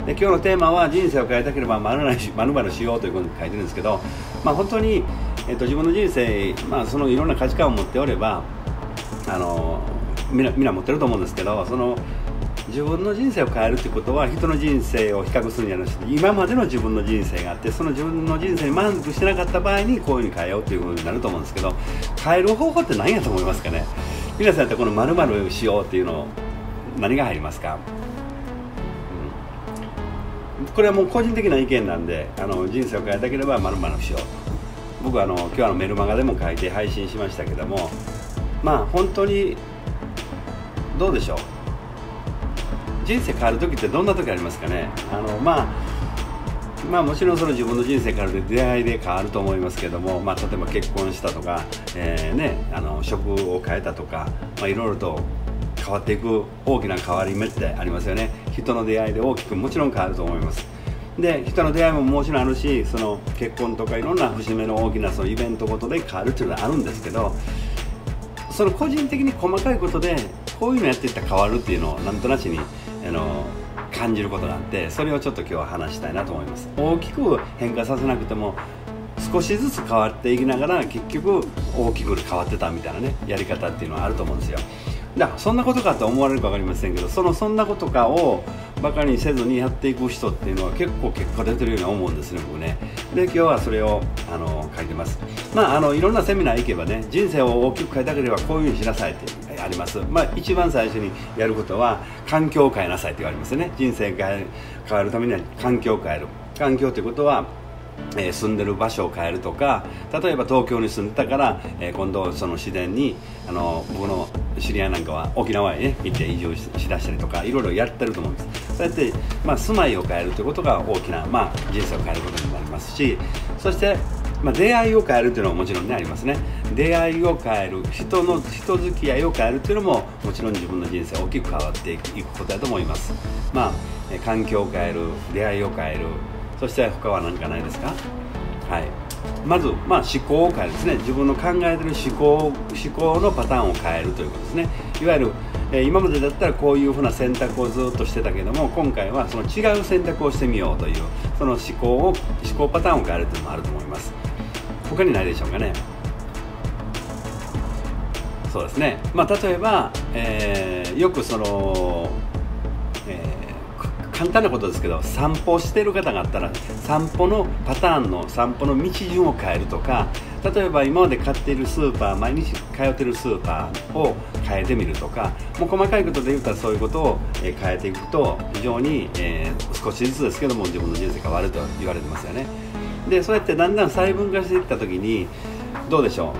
で今日のテーマは人生を変えたければ〇〇しようということに書いてるんですけど、本当に、自分の人生、そのいろんな価値観を持っておればみんな持ってると思うんですけど、その自分の人生を変えるということは人の人生を比較するんじゃなくて、今までの自分の人生があって、その自分の人生に満足してなかった場合にこういうふうに変えようということになると思うんですけど、変える方法って何やと思いますかね。皆さんってこの〇〇しようっていうの何が入りますか。これはもう個人的な意見なんで、人生を変えたければ〇〇しようと。僕は今日メルマガでも書いて配信しましたけども、本当にどうでしょう。人生変わる時ってどんな時ありますかね。もちろんその自分の人生から出会いで変わると思いますけども、例えば結婚したとか、職を変えたとか、いろいろと変わっていく大きな変わり目ってありますよね。人の出会いで大きくもちろん変わると思います。で、人の出会いももちろんあるし、その結婚とかいろんな節目の大きなそのイベントごとで変わるっていうのはあるんですけど、その個人的に細かいことでこういうのやっていったら変わるっていうのをなんとなしに感じることがあって、それをちょっと今日は話したいなと思います。大きく変化させなくても少しずつ変わっていきながら結局大きく変わってたみたいなね、やり方っていうのはあると思うんですよ。そんなことかと思われるか分かりませんけど、そんなことかをバカにせずにやっていく人っていうのは結構結果出てるように思うんですね、僕ね。で、今日はそれを書いてます。いろんなセミナー行けばね、人生を大きく変えたければこういうふうにしなさいってあります。一番最初にやることは環境を変えなさいって言われますよね。人生が変わるためには環境を変える。環境ということは住んでる場所を変えるとか、例えば東京に住んでたから、今度その自然に僕の知り合いなんかは沖縄へ、行って移住しだしたりとかいろいろやってると思うんです。そうやって、住まいを変えるということが大きな、人生を変えることになりますし、そして、出会いを変えるというのももちろんねありますね。出会いを変える、人付き合いを変えるというのももちろん自分の人生大きく変わっていくことだと思います。環境を変える、出会いを変える、そして他は何かないですか。はい、まず、思考を変えるですね。自分の考えている思考のパターンを変えるということですね。いわゆる、今までだったらこういうふうな選択をずっとしてたけども、今回はその違う選択をしてみようという、その思考パターンを変えるというのもあると思います。他にないでしょうかね。そうですね。例えば、よく簡単なことですけど、散歩している方があったら散歩のパターンの散歩の道順を変えるとか、例えば今まで買っているスーパー、毎日通っているスーパーを変えてみるとか、もう細かいことで言ったらそういうことを変えていくと非常に、少しずつですけども自分の人生変わると言われてますよね。で、そうやってだんだん細分化していった時にどうでしょ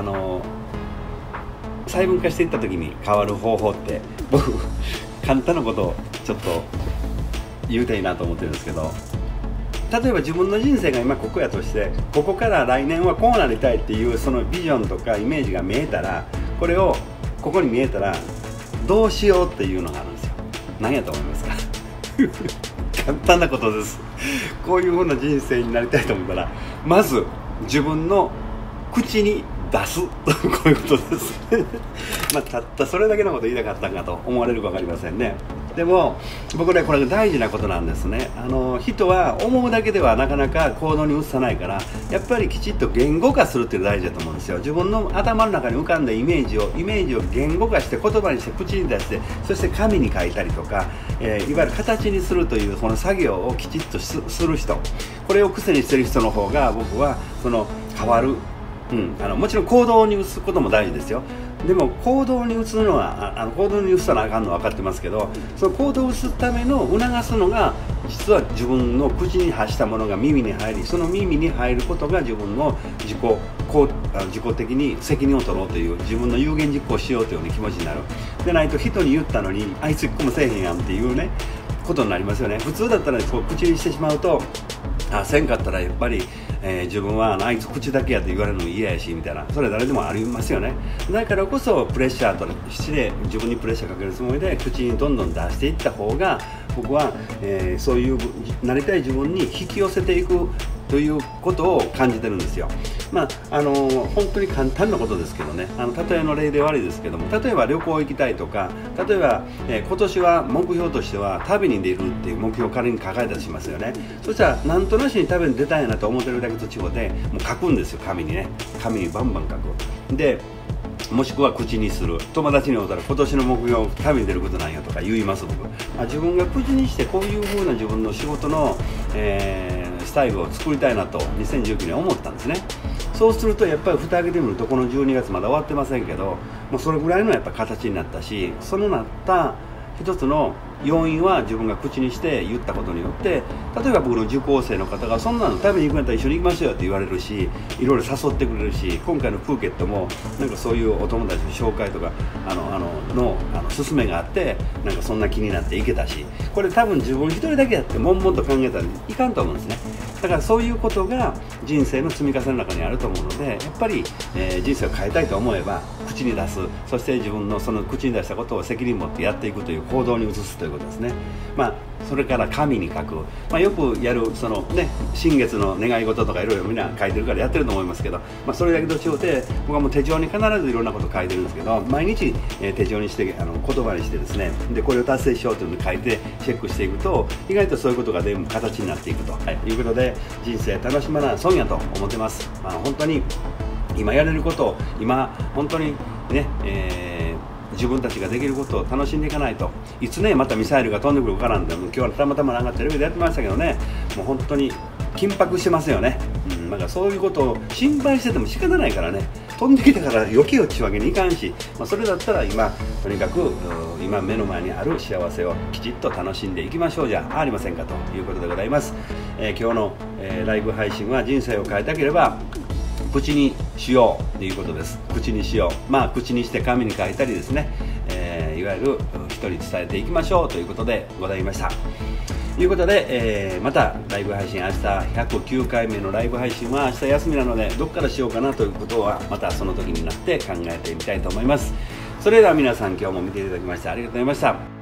う。細分化していった時に変わる方法って僕簡単なことをちょっと言うていいなと思ってるんですけど、例えば自分の人生が今ここやとして、ここから来年はこうなりたいっていうそのビジョンとかイメージが見えたら、これをここに見えたらどうしようっていうのがあるんですよ。何やと思いますか簡単なことです。こういうふうな人生になりたいと思ったら、まず自分の口に出すこういうことですたったそれだけのこと言いたかったかと思われるか分かりませんね。でも僕ね、これが大事なことなんですね。人は思うだけではなかなか行動に移さないから、やっぱりきちっと言語化するっていうのが大事だと思うんですよ。自分の頭の中に浮かんだイメージを言語化して、言葉にして、口に出して、そして紙に書いたりとか、いわゆる形にするというこの作業をきちっとする人、これを癖にしてる人の方が僕は変わる、もちろん行動に移すことも大事ですよ。でも行動に移すのは行動に移さなあかんのは分かってますけど、その行動を移すための促すのが実は自分の口に発したものが耳に入り、その耳に入ることが自分の自己的に責任を取ろうという、自分の有言実行しようという、気持ちになる。でないと人に言ったのにあいつ一個もせえへんやんっていうねことになりますよね。普通だったら口にしてしまうと、せんかったらやっぱり、自分はあいつ口だけやって言われるのも嫌やしみたいな、それは誰でもありますよね。だからこそプレッシャーとして自分にプレッシャーかけるつもりで口にどんどん出していった方が僕は、そういうなりたい自分に引き寄せていくということを感じてるんですよ。 本当に簡単なことですけどね、例えの例で悪いですけども、例えば旅行行きたいとか、例えば、今年は目標としては旅に出るっていう目標を仮に抱えたりしますよね。そしたらなんとなしに旅に出たいなと思ってるだけと違ってもう書くんですよ、紙にね。紙にバンバン書く。でもしくは口にする。友達に会うたら今年の目標旅に出ることなんよとか言います僕。自分が口にしてこういう風な自分の仕事の、スタイルを作りたいなと2019年思ったんですね。そうするとやっぱり蓋開けてみるとこの12月まだ終わってませんけど、もうそれぐらいのやっぱ形になったし、そのなった一つの要因は自分が口にして言ったことによって、例えば僕の受講生の方がそんなの食べに行くんやったら一緒に行きましょうよって言われるし、いろいろ誘ってくれるし、今回のプーケットもなんかそういうお友達の紹介とか勧めがあって、なんかそんな気になって行けたし、これ多分自分一人だけやって悶々と考えたらいかんと思うんですね。だからそういうことが人生の積み重ねの中にあると思うので、やっぱり、人生を変えたいと思えば口に出す、そして自分のその口に出したことを責任持ってやっていくという行動に移すということですね。それから紙に書く、よくやるそのね、新月の願い事とかいろいろみんな書いてるからやってると思いますけど、それだけと違って僕はもう手帳に必ずいろんなこと書いてるんですけど、毎日、手帳にして言葉にしてですね、でこれを達成しようというのを書いてチェックしていくと、意外とそういうことが全部形になっていくと、いうことで、人生楽しまな損やと思ってます。本当に今やれることを今本当にね、自分たちができることを楽しんでいかないと、いつねまたミサイルが飛んでくるからなんで、今日はたまたまなんかテレビでやってましたけどね、もう本当に緊迫してますよね。なんかそういうことを心配してても仕方ないからね、飛んできたから余計落ちるわけにいかんし、それだったら今とにかく今目の前にある幸せをきちっと楽しんでいきましょうじゃありませんかということでございます。今日の、ライブ配信は人生を変えたければ口にしようということです。口にしよう、口にして紙に書いたりですね、いわゆる人に伝えていきましょうということでございました。ということで、またライブ配信、明日109回目のライブ配信は明日休みなので、どっからしようかなということはまたその時になって考えてみたいと思います。それでは皆さん、今日も見ていただきましてありがとうございました。